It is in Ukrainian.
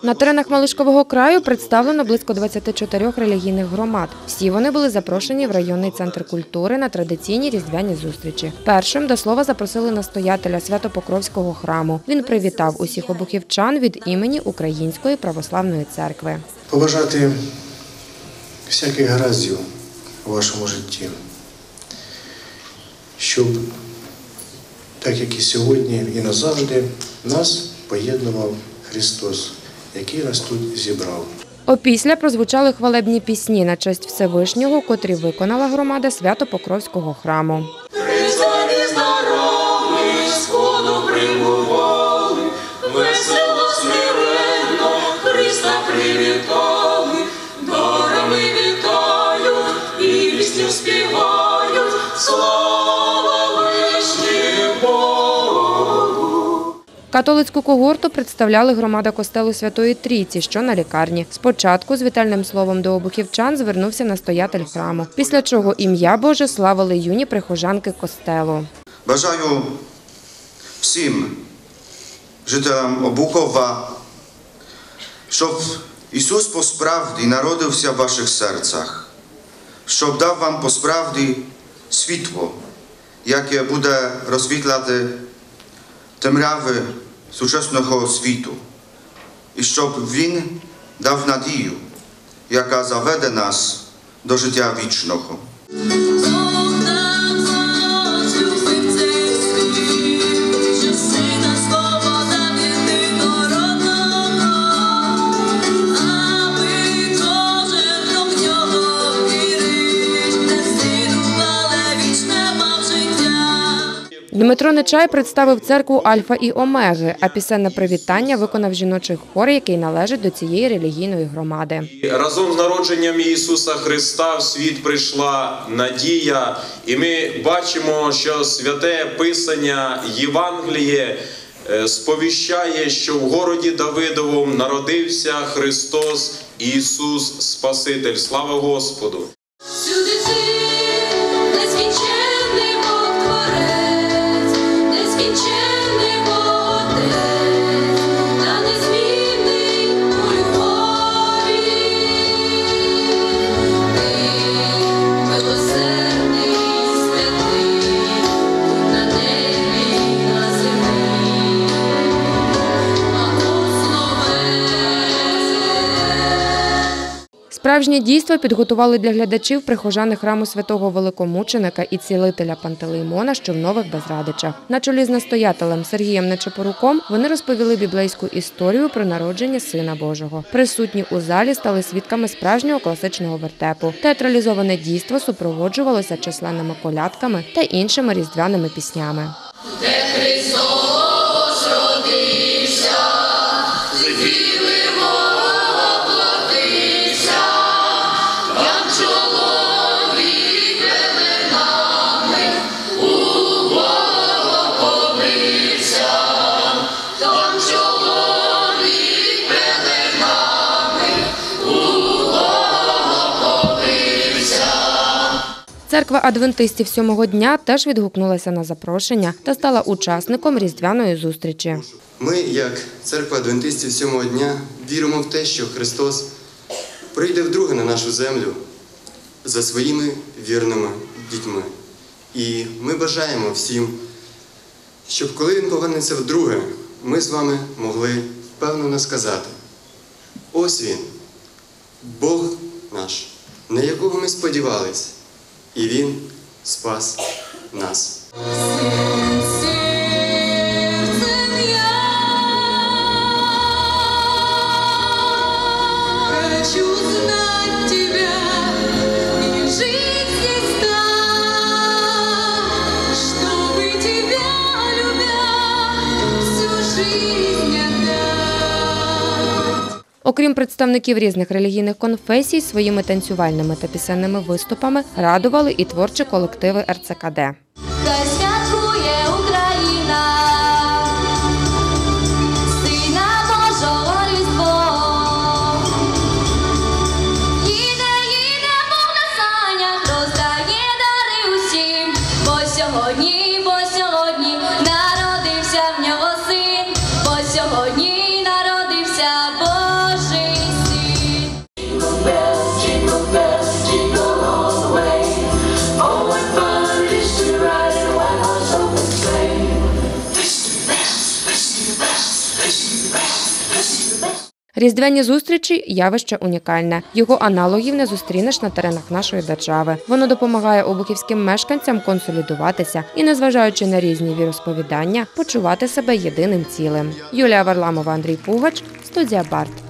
На теренах Малишкового краю представлено близько 24 релігійних громад. Всі вони були запрошені в районний центр культури на традиційні різдвяні зустрічі. Першим до слова запросили настоятеля Свято-Покровського храму. Він привітав усіх обухівчан від імені Української православної церкви. Побажати всяких гараздів у вашому житті, щоб, так як і сьогодні, і назавжди, нас поєднував Христос, який нас тут зібрав. Опісля прозвучали хвалебні пісні на честь Всевишнього, котрі виконала громада Свято-Покровського храму. Царі здорові, сходу прибували, весело смиренно Христа привітали, дарами вітають і пісню співають, слава вишнім Богу. Католицьку когорту представляли громада костелу Святої Трійці, що на Лікарні. Спочатку з вітальним словом до обухівчан звернувся настоятель храму, після чого ім'я Боже славили юні прихожанки костелу. Бажаю всім жителям Обухова, щоб Ісус по-справді народився в ваших серцях, щоб дав вам по-справді світло, яке буде розсвітляти темряви сучасного світу, і щоб Він дав надію, яка заведе нас до життя вічного. Дмитро Нечай представив церкву Альфа і Омеги, а пісенне привітання виконав жіночий хор, який належить до цієї релігійної громади. Разом з народженням Ісуса Христа в світ прийшла надія, і ми бачимо, що святе Писання Євангеліє сповіщає, що в городі Давидовому народився Христос Ісус Спаситель. Слава Господу! Справжнє дійство підготували для глядачів прихожани храму святого великомученика і цілителя Пантелеймона, що в Нових Безрадичах. На чолі з настоятелем Сергієм Нечепоруком вони розповіли біблейську історію про народження Сина Божого. Присутні у залі стали свідками справжнього класичного вертепу. Театралізоване дійство супроводжувалося численними колядками та іншими різдвяними піснями. Церква адвентистів сьомого дня теж відгукнулася на запрошення та стала учасником різдвяної зустрічі. Ми, як церква адвентистів сьомого дня, віримо в те, що Христос прийде вдруге на нашу землю за своїми вірними дітьми. І ми бажаємо всім, щоб коли Він повернеться вдруге, ми з вами могли впевнено сказати: ось Він, Бог наш, на якого ми сподівались, і Він спас нас. Окрім представників різних релігійних конфесій, своїми танцювальними та пісенними виступами радували і творчі колективи РЦКД. Хай святкує Україна, Сина Божого Різдво. Їде Бог на санях, роздає дари усім, бо сьогодні народився в нього син, бо сьогодні народився Бог. Різдвяні зустрічі – явище унікальне. Його аналогів не зустрінеш на теренах нашої держави. Воно допомагає обухівським мешканцям консолідуватися і, незважаючи на різні віросповідання, почувати себе єдиним цілим. Юлія Варламова, Андрій Пугач, студія Барт.